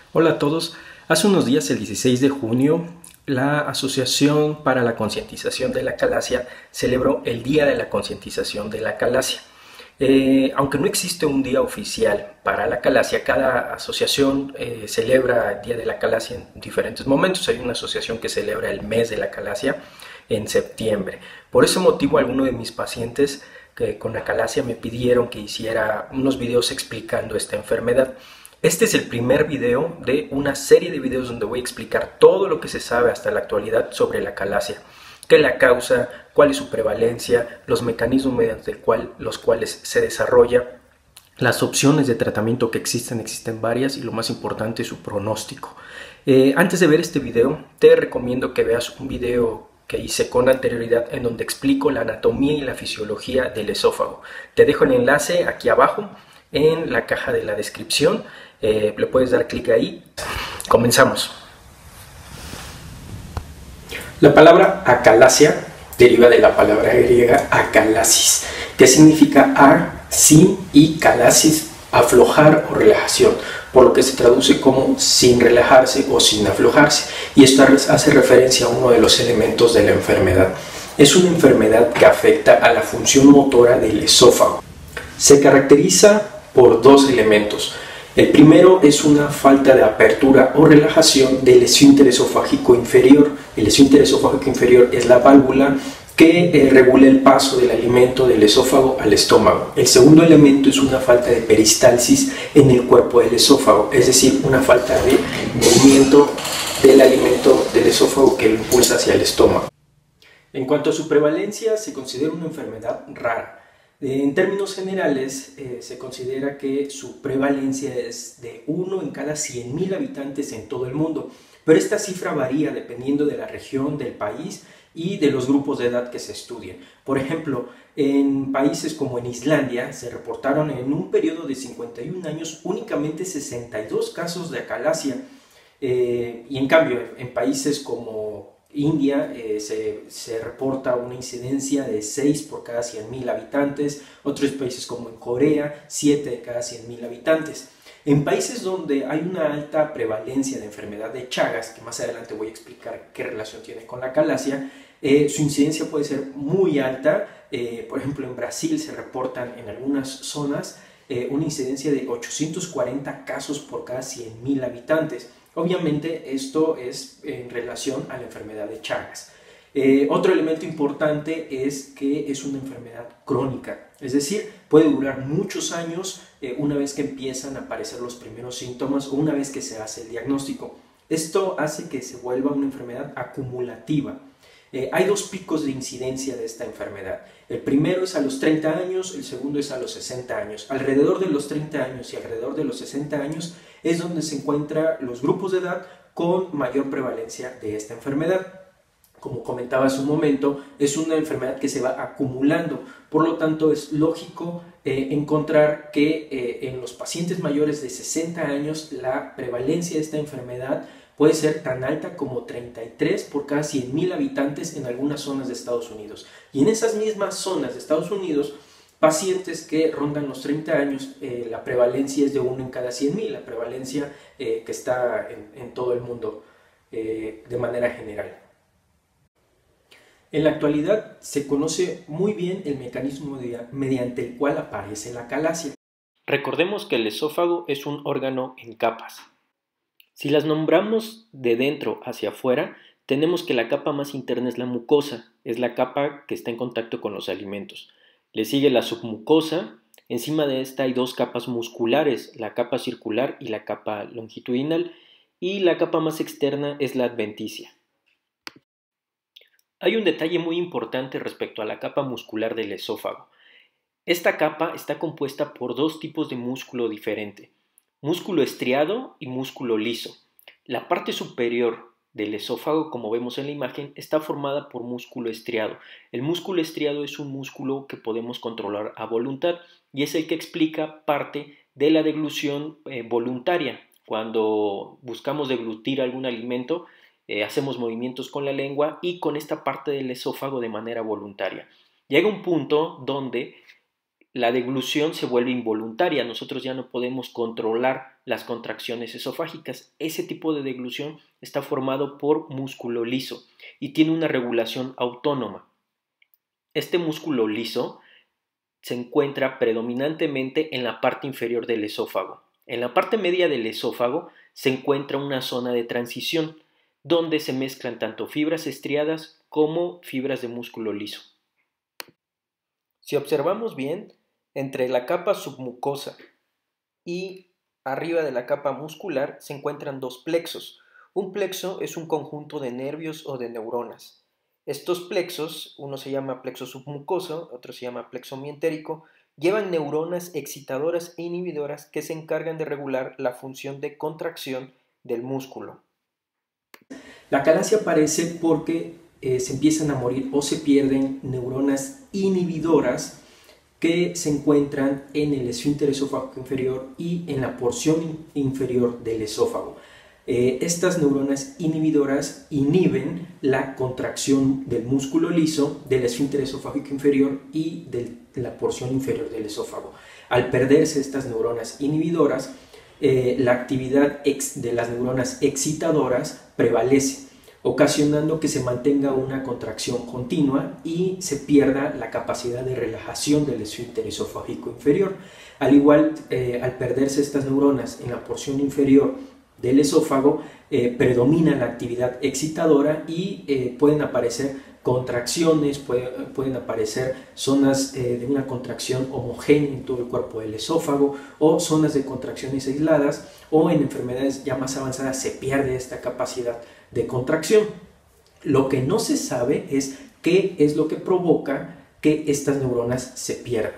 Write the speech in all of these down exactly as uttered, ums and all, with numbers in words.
Hola a todos. Hace unos días, el dieciséis de junio, la Asociación para la Concientización de la Acalasia celebró el Día de la Concientización de la Acalasia. Eh, aunque no existe un día oficial para la Acalasia, cada asociación eh, celebra el Día de la Acalasia en diferentes momentos. Hay una asociación que celebra el mes de la Acalasia en septiembre. Por ese motivo, algunos de mis pacientes que con acalasia me pidieron que hiciera unos videos explicando esta enfermedad. Este es el primer video de una serie de videos donde voy a explicar todo lo que se sabe hasta la actualidad sobre la acalasia, qué es la causa, cuál es su prevalencia, los mecanismos mediante el cual, los cuales se desarrolla, las opciones de tratamiento que existen, existen varias, y lo más importante, su pronóstico. Eh, antes de ver este video, te recomiendo que veas un video que hice con anterioridad en donde explico la anatomía y la fisiología del esófago. Te dejo el enlace aquí abajo en la caja de la descripción. Eh, le puedes dar clic ahí. Comenzamos. La palabra acalasia deriva de la palabra griega akalasis, que significa ar, sin, y kalasis, aflojar o relajación, por lo que se traduce como sin relajarse o sin aflojarse, y esto hace referencia a uno de los elementos de la enfermedad. Es una enfermedad que afecta a la función motora del esófago. Se caracteriza por dos elementos. El primero es una falta de apertura o relajación del esfínter esofágico inferior. El esfínter esofágico inferior es la válvula que eh, regula el paso del alimento del esófago al estómago. El segundo elemento es una falta de peristalsis en el cuerpo del esófago, es decir, una falta de movimiento del alimento del esófago que lo impulsa hacia el estómago. En cuanto a su prevalencia, se considera una enfermedad rara. En términos generales, eh, se considera que su prevalencia es de uno en cada cien mil habitantes en todo el mundo, pero esta cifra varía dependiendo de la región, del país y de los grupos de edad que se estudien. Por ejemplo, en países como en Islandia se reportaron en un periodo de cincuenta y un años únicamente sesenta y dos casos de acalasia, eh, y en cambio en países como India eh, se, se reporta una incidencia de seis por cada cien mil habitantes, otros países como en Corea, siete de cada cien mil habitantes. En países donde hay una alta prevalencia de enfermedad de Chagas, que más adelante voy a explicar qué relación tiene con la acalasia, eh, su incidencia puede ser muy alta. Eh, por ejemplo, en Brasil se reportan en algunas zonas eh, una incidencia de ochocientos cuarenta casos por cada cien mil habitantes. Obviamente esto es en relación a la enfermedad de Chagas. Eh, otro elemento importante es que es una enfermedad crónica, es decir, puede durar muchos años eh, una vez que empiezan a aparecer los primeros síntomas o una vez que se hace el diagnóstico. Esto hace que se vuelva una enfermedad acumulativa. Eh, hay dos picos de incidencia de esta enfermedad. El primero es a los treinta años, el segundo es a los sesenta años. Alrededor de los treinta años y alrededor de los sesenta años es donde se encuentran los grupos de edad con mayor prevalencia de esta enfermedad. Como comentaba hace un momento, es una enfermedad que se va acumulando, por lo tanto es lógico eh, encontrar que eh, en los pacientes mayores de sesenta años la prevalencia de esta enfermedad puede ser tan alta como treinta y tres por cada cien mil habitantes en algunas zonas de Estados Unidos. Y en esas mismas zonas de Estados Unidos, pacientes que rondan los treinta años, eh, la prevalencia es de uno en cada cien mil, la prevalencia eh, que está en, en todo el mundo eh, de manera general. En la actualidad se conoce muy bien el mecanismo de, mediante el cual aparece la acalasia. Recordemos que el esófago es un órgano en capas. Si las nombramos de dentro hacia afuera, tenemos que la capa más interna es la mucosa, es la capa que está en contacto con los alimentos. Le sigue la submucosa, encima de esta hay dos capas musculares, la capa circular y la capa longitudinal, y la capa más externa es la adventicia. Hay un detalle muy importante respecto a la capa muscular del esófago. Esta capa está compuesta por dos tipos de músculo diferente, músculo estriado y músculo liso. La parte superior del esófago, como vemos en la imagen, está formada por músculo estriado. El músculo estriado es un músculo que podemos controlar a voluntad y es el que explica parte de la deglución eh, voluntaria. Cuando buscamos deglutir algún alimento, eh, hacemos movimientos con la lengua y con esta parte del esófago de manera voluntaria. Llega un punto donde la deglución se vuelve involuntaria, nosotros ya no podemos controlar las contracciones esofágicas. Ese tipo de deglución está formado por músculo liso y tiene una regulación autónoma. Este músculo liso se encuentra predominantemente en la parte inferior del esófago. En la parte media del esófago se encuentra una zona de transición donde se mezclan tanto fibras estriadas como fibras de músculo liso. Si observamos bien, entre la capa submucosa y arriba de la capa muscular se encuentran dos plexos. Un plexo es un conjunto de nervios o de neuronas. Estos plexos, uno se llama plexo submucoso, otro se llama plexo mientérico, llevan neuronas excitadoras e inhibidoras que se encargan de regular la función de contracción del músculo. La acalasia aparece porque eh, se empiezan a morir o se pierden neuronas inhibidoras que se encuentran en el esfínter esofágico inferior y en la porción inferior del esófago. Eh, estas neuronas inhibidoras inhiben la contracción del músculo liso, del esfínter esofágico inferior y de la porción inferior del esófago. Al perderse estas neuronas inhibidoras, eh, la actividad ex de las neuronas excitadoras prevalece, ocasionando que se mantenga una contracción continua y se pierda la capacidad de relajación del esfínter esofágico inferior. Al igual, eh, al perderse estas neuronas en la porción inferior del esófago, eh, predomina la actividad excitadora y eh, pueden aparecer contracciones, puede, pueden aparecer zonas eh, de una contracción homogénea en todo el cuerpo del esófago o zonas de contracciones aisladas, o en enfermedades ya más avanzadas se pierde esta capacidad de contracción. Lo que no se sabe es qué es lo que provoca que estas neuronas se pierdan.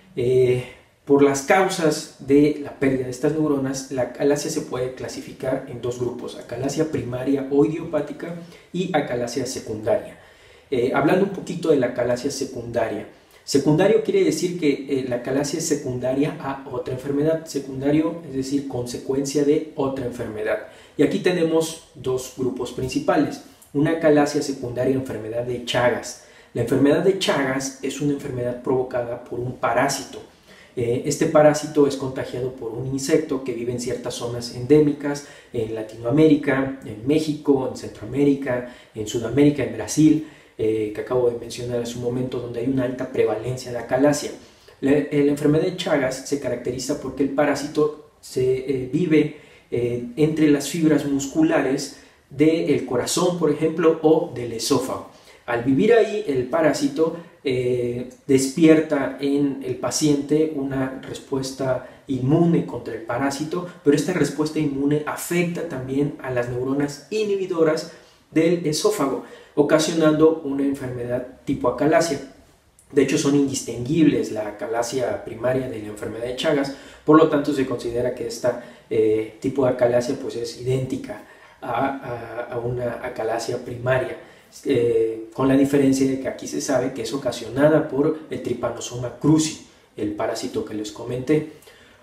Eh, Por las causas de la pérdida de estas neuronas, la acalasia se puede clasificar en dos grupos: acalasia primaria o idiopática y acalasia secundaria. Eh, hablando un poquito de la acalasia secundaria. Secundario quiere decir que eh, la acalasia es secundaria a otra enfermedad. Secundario es decir, consecuencia de otra enfermedad. Y aquí tenemos dos grupos principales. Una acalasia secundaria, enfermedad de Chagas. La enfermedad de Chagas es una enfermedad provocada por un parásito. Este parásito es contagiado por un insecto que vive en ciertas zonas endémicas en Latinoamérica, en México, en Centroamérica, en Sudamérica, en Brasil, eh, que acabo de mencionar hace un momento, donde hay una alta prevalencia de acalasia. La, la enfermedad de Chagas se caracteriza porque el parásito se eh, vive eh, entre las fibras musculares del corazón, por ejemplo, o del esófago. Al vivir ahí, el parásito eh, despierta en el paciente una respuesta inmune contra el parásito, pero esta respuesta inmune afecta también a las neuronas inhibidoras del esófago, ocasionando una enfermedad tipo acalasia. De hecho, son indistinguibles la acalasia primaria de la enfermedad de Chagas, por lo tanto se considera que este eh, tipo de acalasia pues, es idéntica a, a, a una acalasia primaria. Eh, con la diferencia de que aquí se sabe que es ocasionada por el Trypanosoma cruzi, el parásito que les comenté.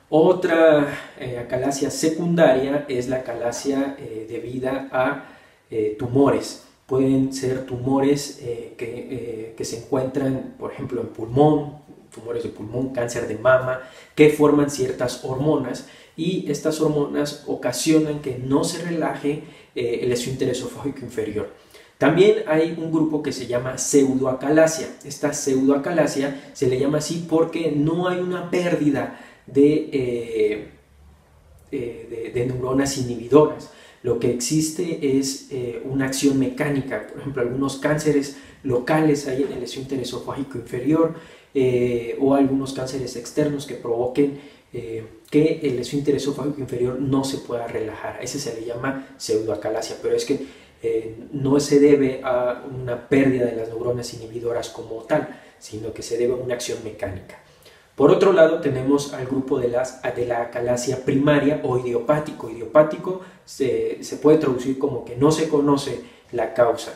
Otra eh, acalasia secundaria es la acalasia eh, debida a eh, tumores. Pueden ser tumores eh, que, eh, que se encuentran, por ejemplo, en pulmón, tumores de pulmón, cáncer de mama, que forman ciertas hormonas, y estas hormonas ocasionan que no se relaje eh, el esfínter esofágico inferior. También hay un grupo que se llama pseudoacalasia. Esta pseudoacalasia se le llama así porque no hay una pérdida de, eh, eh, de, de neuronas inhibidoras. Lo que existe es eh, una acción mecánica. Por ejemplo, algunos cánceres locales hay en el esfínter esofágico inferior eh, o algunos cánceres externos que provoquen eh, que el esfínter esofágico inferior no se pueda relajar. A ese se le llama pseudoacalasia, pero es que Eh, no se debe a una pérdida de las neuronas inhibidoras como tal, sino que se debe a una acción mecánica. Por otro lado, tenemos al grupo de, las, de la acalasia primaria o idiopático. Idiopático se, se puede traducir como que no se conoce la causa.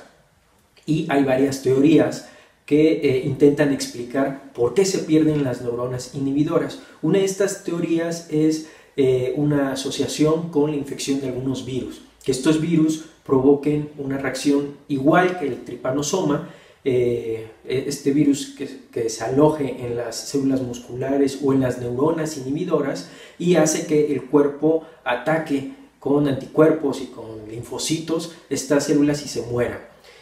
Y hay varias teorías que eh, intentan explicar por qué se pierden las neuronas inhibidoras. Una de estas teorías es eh, una asociación con la infección de algunos virus, que estos virus provoquen una reacción igual que el tripanosoma eh, este virus que, que se aloje en las células musculares o en las neuronas inhibidoras y hace que el cuerpo ataque con anticuerpos y con linfocitos estas células y se mueran.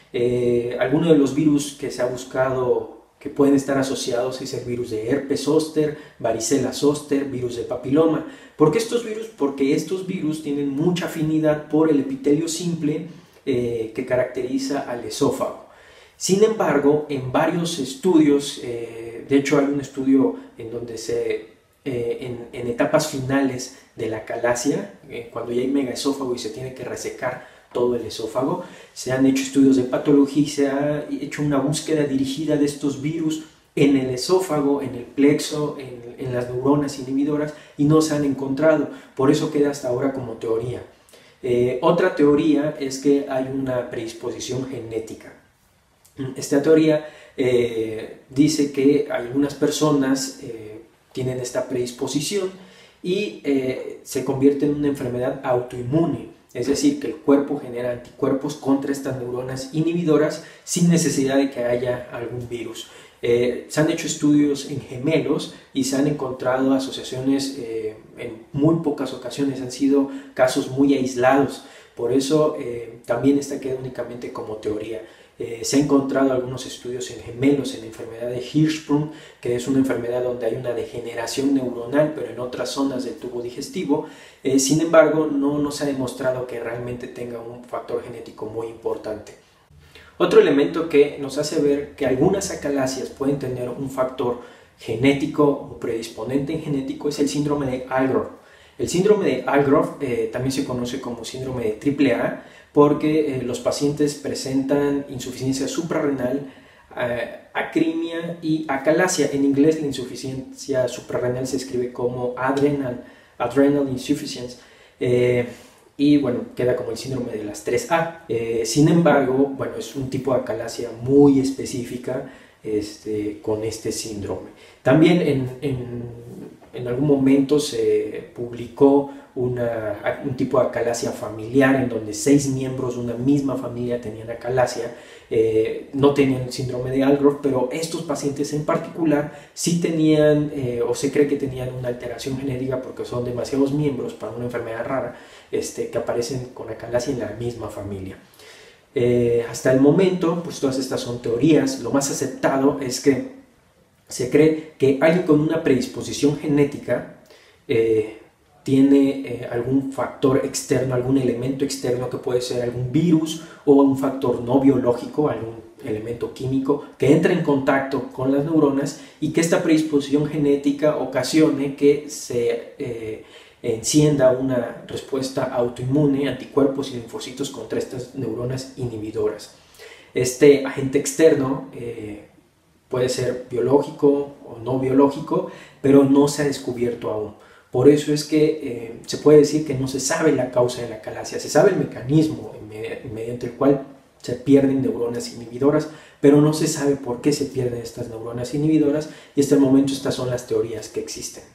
Eh, alguno de los virus que se ha buscado que pueden estar asociados es el virus de herpes zóster, varicela zóster, virus de papiloma. ¿Por qué estos virus? Porque estos virus tienen mucha afinidad por el epitelio simple eh, que caracteriza al esófago. Sin embargo, en varios estudios, eh, de hecho hay un estudio en donde se, eh, en, en etapas finales de la calasia, eh, cuando ya hay megaesófago y se tiene que resecar todo el esófago, se han hecho estudios de patología y se ha hecho una búsqueda dirigida de estos virus en el esófago, en el plexo, en, en las neuronas inhibidoras y no se han encontrado, por eso queda hasta ahora como teoría. Eh, otra teoría es que hay una predisposición genética. Esta teoría eh, dice que algunas personas eh, tienen esta predisposición y eh, se convierte en una enfermedad autoinmune, es decir, que el cuerpo genera anticuerpos contra estas neuronas inhibidoras sin necesidad de que haya algún virus. Eh, se han hecho estudios en gemelos y se han encontrado asociaciones eh, en muy pocas ocasiones, han sido casos muy aislados, por eso eh, también esta queda únicamente como teoría. Eh, se han encontrado algunos estudios en gemelos en la enfermedad de Hirschsprung, que es una enfermedad donde hay una degeneración neuronal, pero en otras zonas del tubo digestivo. Eh, sin embargo, no, no se ha demostrado que realmente tenga un factor genético muy importante. Otro elemento que nos hace ver que algunas acalasias pueden tener un factor genético o predisponente en genético es el síndrome de Algrove. El síndrome de Algrove eh, también se conoce como síndrome de triple A porque eh, los pacientes presentan insuficiencia suprarrenal, eh, acrimia y acalasia. En inglés la insuficiencia suprarrenal se escribe como adrenal, adrenal insufficiency. Eh, y bueno, queda como el síndrome de las tres A. Eh, sin embargo, bueno, es un tipo de acalasia muy específica este, con este síndrome. También en, en, en algún momento se publicó una, un tipo de acalasia familiar en donde seis miembros de una misma familia tenían acalasia, eh, no tenían el síndrome de Algrove, pero estos pacientes en particular sí tenían eh, o se cree que tenían una alteración genética porque son demasiados miembros para una enfermedad rara este, que aparecen con acalasia en la misma familia. Eh, hasta el momento, pues todas estas son teorías. Lo más aceptado es que se cree que alguien con una predisposición genética eh, tiene eh, algún factor externo, algún elemento externo que puede ser algún virus o un factor no biológico, algún elemento químico que entra en contacto con las neuronas y que esta predisposición genética ocasione que se eh, encienda una respuesta autoinmune, anticuerpos y linfocitos contra estas neuronas inhibidoras. Este agente externo eh, puede ser biológico o no biológico, pero no se ha descubierto aún. Por eso es que eh, se puede decir que no se sabe la causa de la acalasia, se sabe el mecanismo mediante el cual se pierden neuronas inhibidoras, pero no se sabe por qué se pierden estas neuronas inhibidoras y hasta el momento estas son las teorías que existen.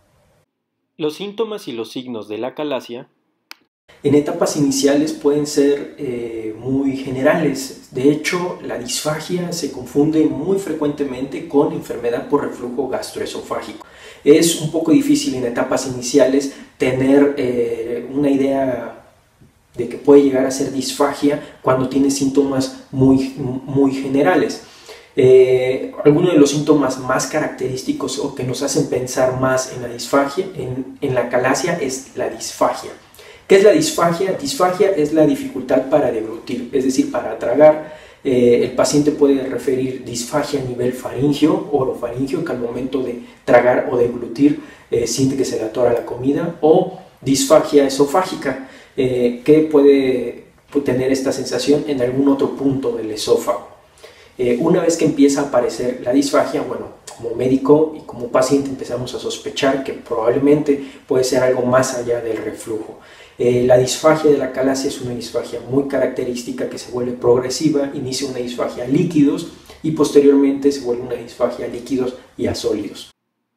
Los síntomas y los signos de la acalasia en etapas iniciales pueden ser eh, muy generales. De hecho, la disfagia se confunde muy frecuentemente con enfermedad por reflujo gastroesofágico. Es un poco difícil en etapas iniciales tener eh, una idea de que puede llegar a ser disfagia cuando tiene síntomas muy, muy generales. Eh, algunos de los síntomas más característicos o que nos hacen pensar más en la disfagia, en, en la acalasia, es la disfagia. ¿Qué es la disfagia? Disfagia es la dificultad para deglutir, es decir, para tragar. Eh, el paciente puede referir disfagia a nivel faringio o orofaringio, que al momento de tragar o deglutir eh, siente que se le atora la comida, o disfagia esofágica, eh, que puede, puede tener esta sensación en algún otro punto del esófago. Eh, una vez que empieza a aparecer la disfagia, bueno, como médico y como paciente empezamos a sospechar que probablemente puede ser algo más allá del reflujo. Eh, la disfagia de la acalasia es una disfagia muy característica que se vuelve progresiva, inicia una disfagia a líquidos y posteriormente se vuelve una disfagia a líquidos y a sólidos.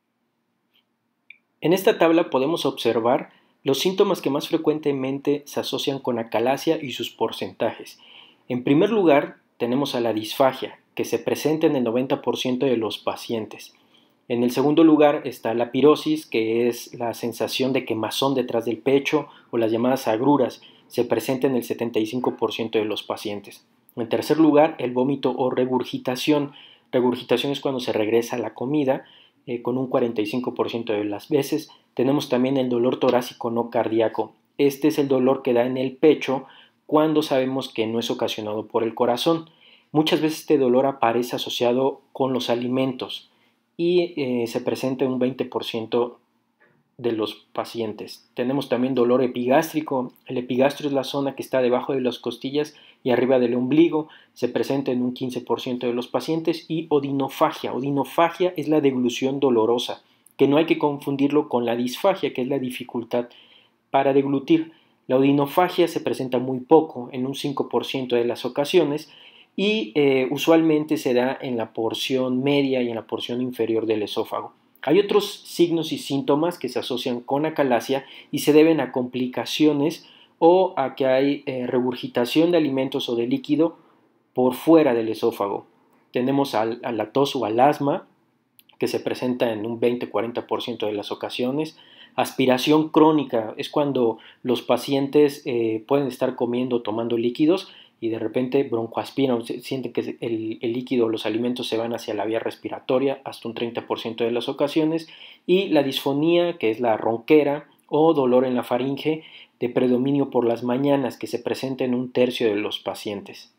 En esta tabla podemos observar los síntomas que más frecuentemente se asocian con acalasia y sus porcentajes. En primer lugar, tenemos a la disfagia, que se presenta en el noventa por ciento de los pacientes. En el segundo lugar está la pirosis, que es la sensación de quemazón detrás del pecho o las llamadas agruras, se presenta en el setenta y cinco por ciento de los pacientes. En tercer lugar, el vómito o regurgitación. Regurgitación es cuando se regresa la comida, eh, con un cuarenta y cinco por ciento de las veces. Tenemos también el dolor torácico no cardíaco. Este es el dolor que da en el pecho cuando sabemos que no es ocasionado por el corazón. Muchas veces este dolor aparece asociado con los alimentos y eh, se presenta en un veinte por ciento de los pacientes. Tenemos también dolor epigástrico. El epigastrio es la zona que está debajo de las costillas y arriba del ombligo. Se presenta en un quince por ciento de los pacientes. Y odinofagia. Odinofagia es la deglución dolorosa, que no hay que confundirlo con la disfagia, que es la dificultad para deglutir. La odinofagia se presenta muy poco, en un cinco por ciento de las ocasiones, y eh, usualmente se da en la porción media y en la porción inferior del esófago. Hay otros signos y síntomas que se asocian con acalasia y se deben a complicaciones o a que hay eh, regurgitación de alimentos o de líquido por fuera del esófago. Tenemos al, a la tos o al asma, que se presenta en un veinte a cuarenta por ciento de las ocasiones. Aspiración crónica es cuando los pacientes eh, pueden estar comiendo o tomando líquidos y de repente broncoaspiran, sienten que el, el líquido o los alimentos se van hacia la vía respiratoria hasta un treinta por ciento de las ocasiones. Y la disfonía, que es la ronquera o dolor en la faringe de predominio por las mañanas, que se presenta en un tercio de los pacientes.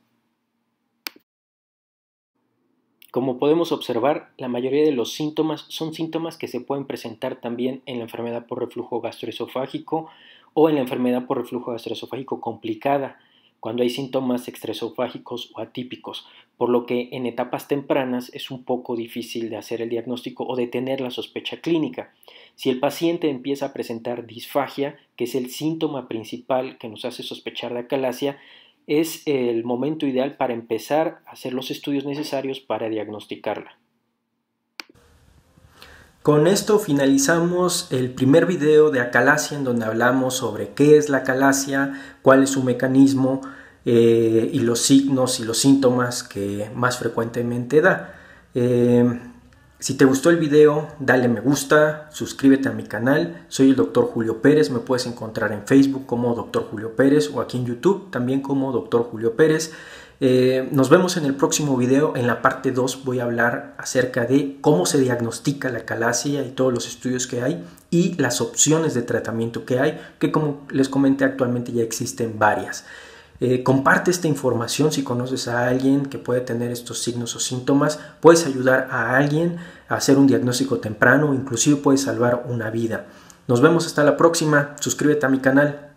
Como podemos observar, la mayoría de los síntomas son síntomas que se pueden presentar también en la enfermedad por reflujo gastroesofágico o en la enfermedad por reflujo gastroesofágico complicada, cuando hay síntomas extraesofágicos o atípicos, por lo que en etapas tempranas es un poco difícil de hacer el diagnóstico o de tener la sospecha clínica. Si el paciente empieza a presentar disfagia, que es el síntoma principal que nos hace sospechar de acalasia, es el momento ideal para empezar a hacer los estudios necesarios para diagnosticarla. Con esto finalizamos el primer video de acalasia, en donde hablamos sobre qué es la acalasia, cuál es su mecanismo eh, y los signos y los síntomas que más frecuentemente da. Eh, si te gustó el video, dale me gusta, suscríbete a mi canal. Soy el doctor Julio Pérez, me puedes encontrar en Facebook como doctor Julio Pérez o aquí en YouTube también como doctor Julio Pérez. Eh, nos vemos en el próximo video. En la parte dos voy a hablar acerca de cómo se diagnostica la acalasia y todos los estudios que hay y las opciones de tratamiento que hay, que como les comenté actualmente ya existen varias. Eh, comparte esta información si conoces a alguien que puede tener estos signos o síntomas. Puedes ayudar a alguien a hacer un diagnóstico temprano o inclusive puedes salvar una vida. Nos vemos hasta la próxima. Suscríbete a mi canal.